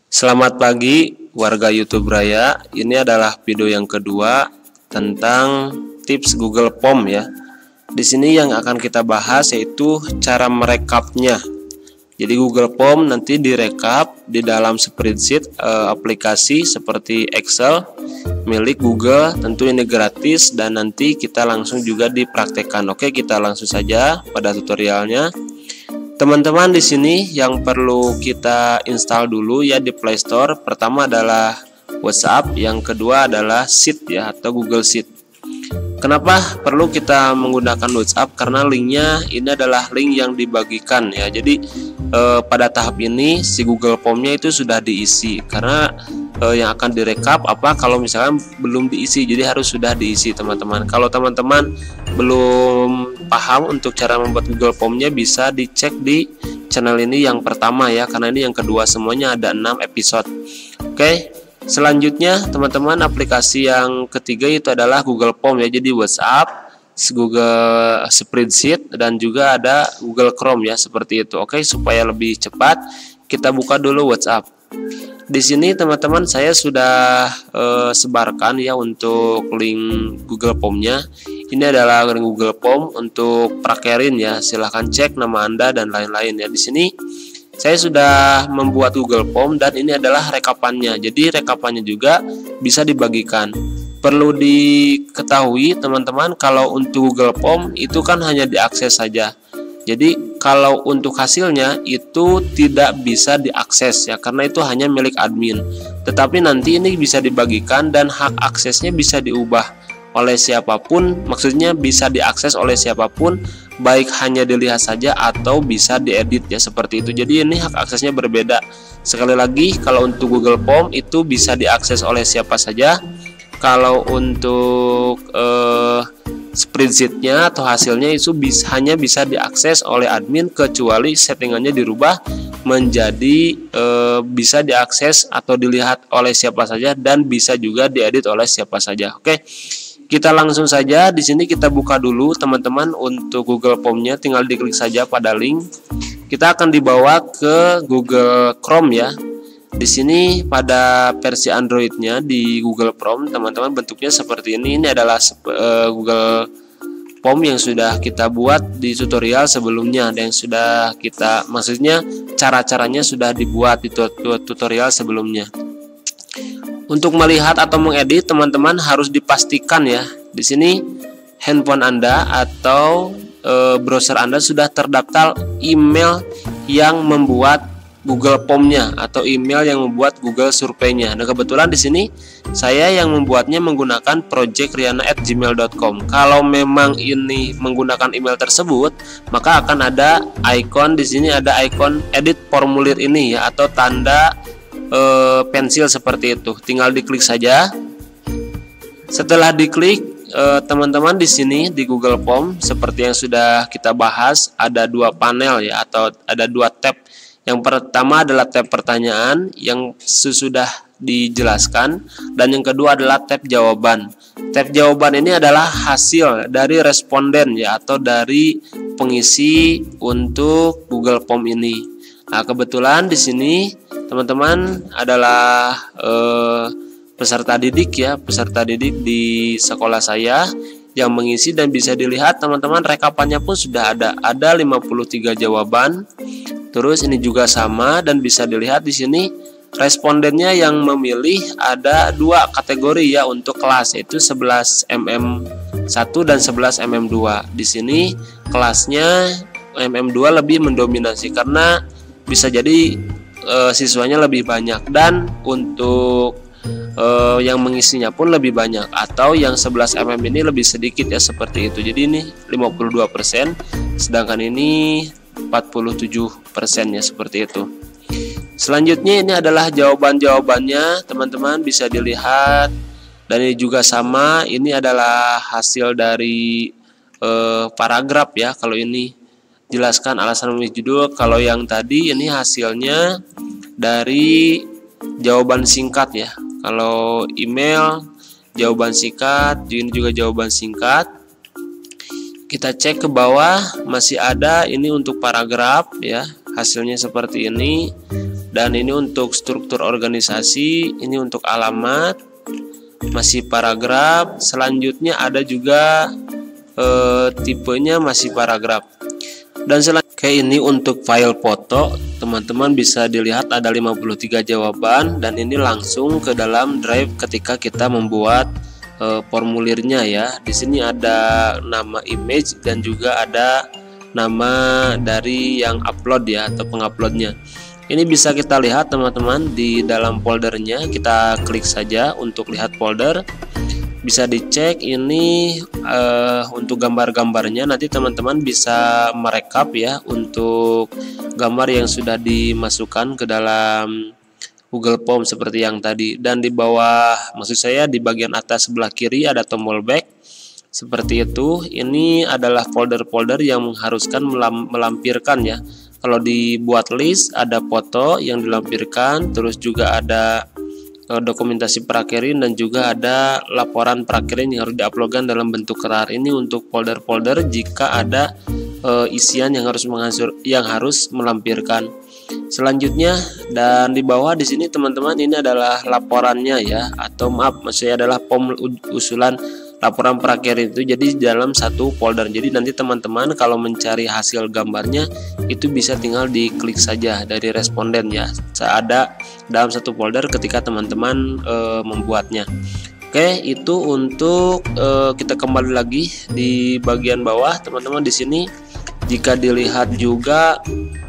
Selamat pagi warga YouTube Raya. Ini adalah video yang kedua tentang tips Google Form ya. Di sini yang akan kita bahas yaitu cara merekapnya. Jadi Google Form nanti direkap di dalam spreadsheet aplikasi seperti Excel milik Google. Tentu ini gratis dan nanti kita langsung juga dipraktekkan. Oke, kita langsung saja pada tutorialnya. Teman-teman, di sini yang perlu kita install dulu ya di Play Store. Pertama adalah WhatsApp, yang kedua adalah Sheet ya atau Google Sheet. Kenapa perlu kita menggunakan WhatsApp? Karena linknya ini adalah link yang dibagikan ya. Jadi pada tahap ini si Google Form-nya itu sudah diisi. Karena yang akan direkap kalau misalkan belum diisi, jadi harus sudah diisi teman-teman. Kalau teman-teman belum paham untuk cara membuat Google Form-nya, bisa dicek di channel ini yang pertama ya, karena ini yang kedua, semuanya ada 6 episode. Oke, selanjutnya teman-teman, aplikasi yang ketiga itu adalah Google Form ya. Jadi WhatsApp, Google Spreadsheet, dan juga ada Google Chrome ya, seperti itu. Oke, supaya lebih cepat kita buka dulu WhatsApp. Di sini teman-teman saya sudah sebarkan ya untuk link Google Form-nya. Ini adalah link Google Form untuk prakerin ya. Silahkan cek nama Anda dan lain-lain ya. Di sini saya sudah membuat Google Form dan ini adalah rekapannya. Jadi rekapannya juga bisa dibagikan. Perlu diketahui teman-teman, kalau untuk Google Form itu kan hanya diakses saja. Jadi kalau untuk hasilnya itu tidak bisa diakses ya, karena itu hanya milik admin. Tetapi nanti ini bisa dibagikan dan hak aksesnya bisa diubah oleh siapapun. Maksudnya bisa diakses oleh siapapun, baik hanya dilihat saja atau bisa diedit ya, seperti itu. Jadi ini hak aksesnya berbeda. Sekali lagi, kalau untuk Google Form itu bisa diakses oleh siapa saja. Kalau untuk spreadsheet-nya atau hasilnya itu hanya bisa diakses oleh admin, kecuali settingannya dirubah menjadi bisa diakses atau dilihat oleh siapa saja dan bisa juga diedit oleh siapa saja. Oke, kita langsung saja. Di sini kita buka dulu teman-teman untuk Google Form-nya, tinggal diklik saja pada link. Kita akan dibawa ke Google Chrome ya. Di sini pada versi Android-nya di Google Chrome teman-teman bentuknya seperti ini. Ini adalah Google Form yang sudah kita buat di tutorial sebelumnya, dan yang sudah kita, maksudnya cara-caranya sudah dibuat di tutorial sebelumnya. Untuk melihat atau mengedit teman-teman harus dipastikan ya, di sini handphone Anda atau browser Anda sudah terdaftar email yang membuat Google Form-nya atau email yang membuat Google Survey-nya. Nah, kebetulan di sini saya yang membuatnya menggunakan projectriana@gmail.com. Kalau memang ini menggunakan email tersebut, maka akan ada icon di sini, ada icon edit formulir ini ya, atau tanda pensil seperti itu. Tinggal diklik saja. Setelah diklik, teman-teman di sini di Google Form seperti yang sudah kita bahas, ada dua panel ya, atau ada dua tab. Yang pertama adalah tab pertanyaan yang sudah dijelaskan, dan yang kedua adalah tab jawaban. Tab jawaban ini adalah hasil dari responden ya, atau dari pengisi untuk Google Form ini. Nah, kebetulan di sini teman-teman adalah peserta didik ya, peserta didik di sekolah saya yang mengisi, dan bisa dilihat teman-teman rekapannya pun sudah ada 53 jawaban. Terus ini juga sama, dan bisa dilihat di sini respondennya yang memilih ada dua kategori ya untuk kelas, yaitu 11 mm1 dan 11 mm2. Di sini kelasnya mm2 lebih mendominasi karena bisa jadi siswanya lebih banyak, dan untuk yang mengisinya pun lebih banyak, atau yang 11 mm ini lebih sedikit ya, seperti itu. Jadi ini 52%, sedangkan ini 47% ya, seperti itu. Selanjutnya ini adalah jawaban-jawabannya, teman-teman bisa dilihat, dan ini juga sama, ini adalah hasil dari paragraf ya. Kalau ini jelaskan alasan memilih judul, kalau yang tadi ini hasilnya dari jawaban singkat ya. Kalau email jawaban singkat, ini juga jawaban singkat. Kita cek ke bawah, masih ada ini untuk paragraf ya, hasilnya seperti ini. Dan ini untuk struktur organisasi, ini untuk alamat, masih paragraf. Selanjutnya ada juga tipenya masih paragraf. Dan selanjutnya ini untuk file foto, teman-teman bisa dilihat ada 53 jawaban, dan ini langsung ke dalam drive ketika kita membuat formulirnya ya. Di sini ada nama image dan juga ada nama dari yang upload ya, atau penguploadnya. Ini bisa kita lihat teman-teman di dalam foldernya. Kita klik saja untuk lihat folder. Bisa dicek ini untuk gambar-gambarnya. Nanti teman-teman bisa merekap ya untuk gambar yang sudah dimasukkan ke dalam Google Form seperti yang tadi. Dan di bawah, maksud saya di bagian atas sebelah kiri ada tombol back seperti itu. Ini adalah folder-folder yang mengharuskan melampirkan ya. Kalau dibuat list ada foto yang dilampirkan, terus juga ada dokumentasi prakirin, dan juga ada laporan prakirin yang harus diuploadkan dalam bentuk kerar. Ini untuk folder-folder jika ada isian yang harus melampirkan. Selanjutnya, dan di bawah di sini teman-teman, ini adalah laporannya ya, atau maaf, maksudnya adalah form usulan laporan prakirin itu jadi dalam satu folder. Jadi nanti teman-teman kalau mencari hasil gambarnya itu bisa tinggal diklik saja dari responden ya, ada dalam satu folder ketika teman-teman membuatnya. Oke, itu untuk kita kembali lagi di bagian bawah teman-teman. Di sini jika dilihat juga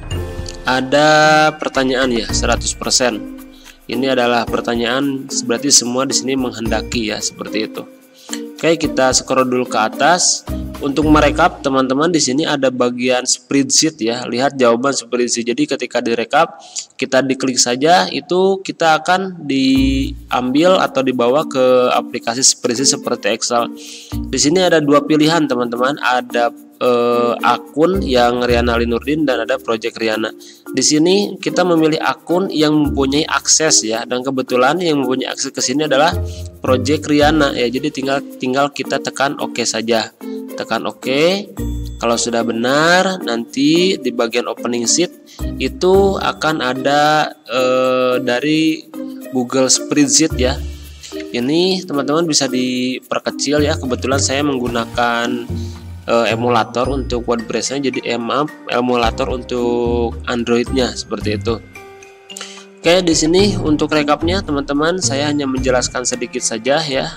ada pertanyaan ya 100%. Ini adalah pertanyaan, berarti semua di sini menghendaki ya, seperti itu. Oke, kita scroll dulu ke atas. Untuk merekap teman-teman, di sini ada bagian spreadsheet ya. Lihat jawaban spreadsheet. Jadi ketika direkap, kita diklik saja, itu kita akan diambil atau dibawa ke aplikasi spreadsheet seperti Excel. Di sini ada dua pilihan teman-teman. Ada akun yang Riana Linurdin dan ada Project Riana. Di sini kita memilih akun yang mempunyai akses ya, dan kebetulan yang mempunyai akses ke sini adalah Project Riana ya. Jadi tinggal kita tekan OK saja. Tekan OK. Kalau sudah benar, nanti di bagian opening sheet itu akan ada dari Google Spreadsheet ya. Ini teman-teman bisa diperkecil ya. Kebetulan saya menggunakan emulator untuk WordPress-nya, jadi emulator untuk Android-nya seperti itu. Oke, di sini untuk rekapnya teman-teman, saya hanya menjelaskan sedikit saja ya.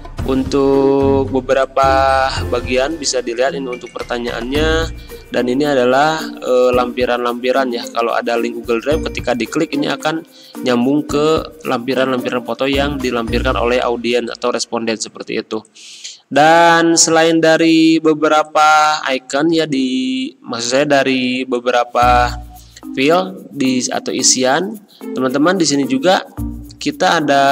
Untuk beberapa bagian bisa dilihat ini untuk pertanyaannya, dan ini adalah lampiran-lampiran ya. Kalau ada link Google Drive, ketika diklik ini akan nyambung ke lampiran-lampiran foto yang dilampirkan oleh audiens atau responden seperti itu. Dan selain dari beberapa icon ya, maksud saya dari beberapa field atau isian, teman-teman di sini juga kita ada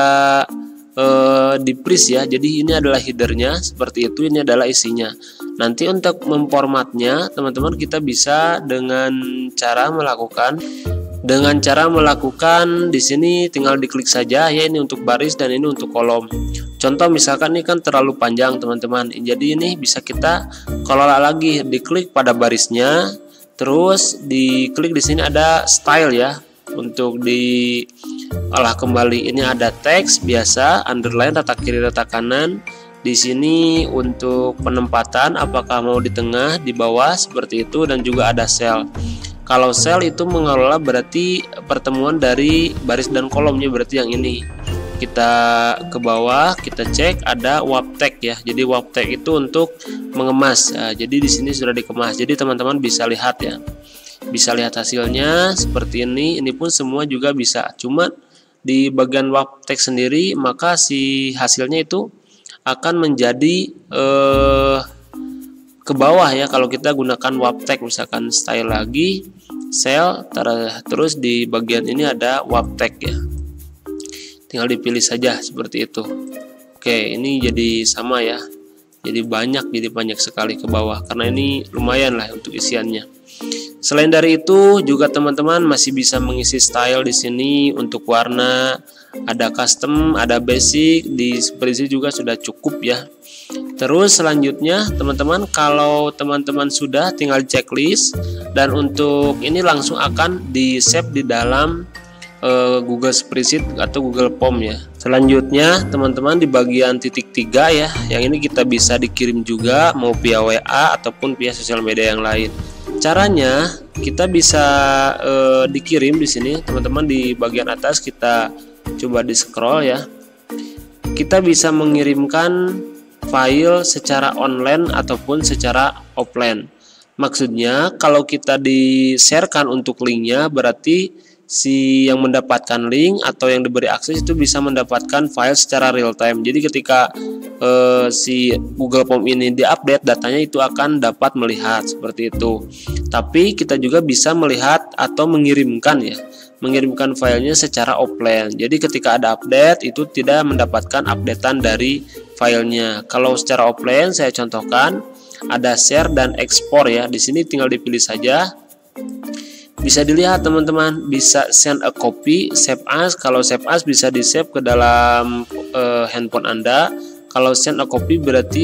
di press ya. Jadi ini adalah headernya seperti itu, ini adalah isinya. Nanti untuk memformatnya teman-teman kita bisa dengan cara melakukan di sini tinggal diklik saja ya, ini untuk baris dan ini untuk kolom. Contoh misalkan ini kan terlalu panjang teman-teman, jadi ini bisa kita kelola lagi, diklik pada barisnya, terus diklik di sini ada style ya, untuk diolah kembali. Ini ada teks biasa, underline, rata kiri, rata kanan. Di sini untuk penempatan, apakah mau di tengah, di bawah seperti itu, dan juga ada sel. Kalau sel itu mengelola berarti pertemuan dari baris dan kolomnya, berarti yang ini. Kita ke bawah, kita cek ada WAP-tag ya. Jadi WAP-tag itu untuk mengemas. Nah, jadi di sini sudah dikemas. Jadi teman-teman bisa lihat ya. Bisa lihat hasilnya seperti ini. Ini pun semua juga bisa. Cuma di bagian WAP-tag sendiri, maka si hasilnya itu akan menjadi ke bawah ya. Kalau kita gunakan WAP-tag, misalkan style lagi, cell, terus di bagian ini ada WAP-tag ya. Tinggal dipilih saja seperti itu. Oke, ini jadi sama ya. Jadi banyak sekali ke bawah, karena ini lumayan lah untuk isiannya. Selain dari itu juga teman-teman masih bisa mengisi style di sini untuk warna, ada custom, ada basic, di spreadsheet juga sudah cukup ya. Terus selanjutnya teman-teman, kalau teman-teman sudah tinggal checklist, dan untuk ini langsung akan di save di dalam Google Spreadsheet atau Google Form ya. Selanjutnya teman-teman di bagian titik 3 ya, yang ini kita bisa dikirim juga mau via WA ataupun via sosial media yang lain. Caranya kita bisa dikirim di sini teman-teman, di bagian atas kita coba di scroll ya. Kita bisa mengirimkan file secara online ataupun secara offline. Maksudnya kalau kita di-sharekan untuk linknya, berarti si yang mendapatkan link atau yang diberi akses itu bisa mendapatkan file secara real time. Jadi ketika si Google Form ini diupdate, datanya itu akan dapat melihat seperti itu. Tapi kita juga bisa melihat atau mengirimkan ya, mengirimkan filenya secara offline. Jadi ketika ada update itu tidak mendapatkan updatean dari filenya. Kalau secara offline saya contohkan ada share dan ekspor ya. Di sini tinggal dipilih saja. Bisa dilihat teman-teman, bisa send a copy, save as. Kalau save as bisa di save ke dalam handphone Anda. Kalau send a copy berarti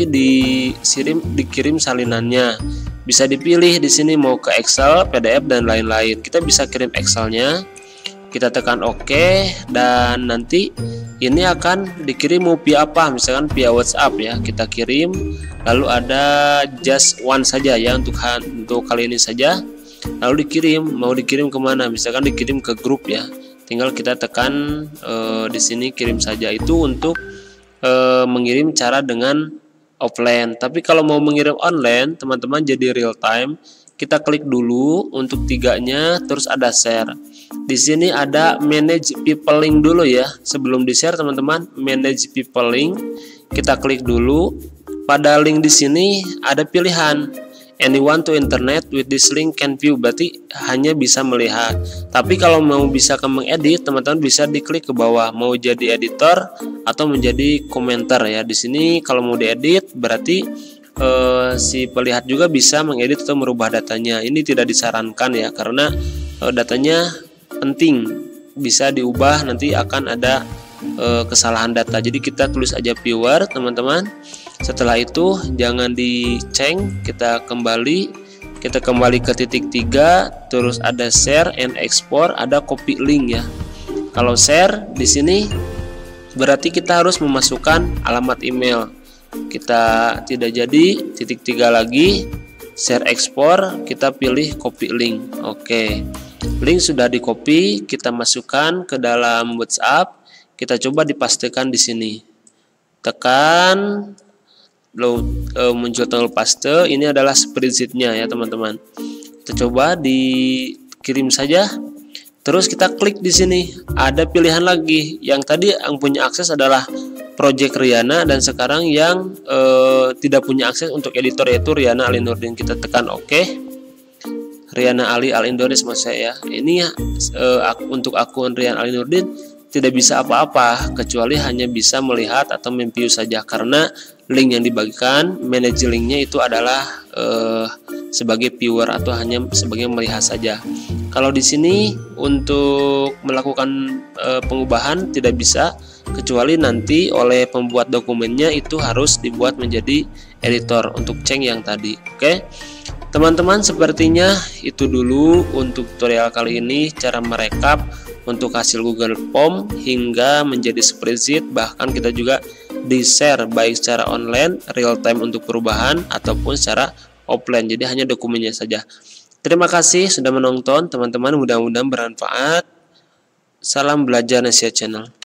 dikirim salinannya. Bisa dipilih di sini mau ke Excel, PDF dan lain-lain. Kita bisa kirim Excelnya. Kita tekan OK dan nanti ini akan dikirim mau via apa, misalkan via WhatsApp ya, kita kirim. Lalu ada just one saja ya, untuk kali ini saja. Lalu mau dikirim kemana, misalkan dikirim ke grup ya, tinggal kita tekan di sini kirim saja. Itu untuk mengirim cara dengan offline. Tapi kalau mau mengirim online teman-teman jadi real time, kita klik dulu untuk tiganya, terus ada share. Di sini ada manage people link dulu ya, sebelum di share teman-teman, manage people link. Kita klik dulu. Pada link di sini ada pilihan anyone to internet with this link can view, berarti hanya bisa melihat. Tapi kalau mau bisa mengedit, teman-teman bisa diklik ke bawah, mau jadi editor atau menjadi komentar ya. Di sini kalau mau diedit berarti si pelihat juga bisa mengedit atau merubah datanya. Ini tidak disarankan ya, karena datanya penting, bisa diubah, nanti akan ada kesalahan data. Jadi kita tulis aja viewer teman-teman. Setelah itu jangan diceng, kita kembali ke titik 3, terus ada share and export, ada copy link ya. Kalau share di sini berarti kita harus memasukkan alamat email. Kita tidak jadi titik 3 lagi, share export, kita pilih copy link. Oke. Link sudah di copy, kita masukkan ke dalam WhatsApp. Kita coba dipastikan di sini. Tekan muncul tombol paste. Ini adalah spreadsheet-nya ya teman-teman. Kita coba dikirim saja. Terus kita klik di sini. Ada pilihan lagi. Yang tadi yang punya akses adalah Project Riana, dan sekarang yang tidak punya akses untuk editor yaitu Riana Ali Nurdin. Kita tekan OK. Riana Ali Al-Indones maksud saya. Ini untuk akun Riana Ali Nurdin tidak bisa apa-apa kecuali hanya bisa melihat atau memview saja, karena link yang dibagikan, manage linknya itu adalah sebagai viewer atau hanya sebagai melihat saja. Kalau di sini untuk melakukan pengubahan tidak bisa, kecuali nanti oleh pembuat dokumennya itu harus dibuat menjadi editor untuk ceng yang tadi. Oke teman-teman, sepertinya itu dulu untuk tutorial kali ini, cara merekap untuk hasil Google Form hingga menjadi spreadsheet. Bahkan kita juga di-share baik secara online real time untuk perubahan ataupun secara offline, jadi hanya dokumennya saja. Terima kasih sudah menonton teman-teman, mudah-mudahan bermanfaat. Salam belajar Nesia Channel.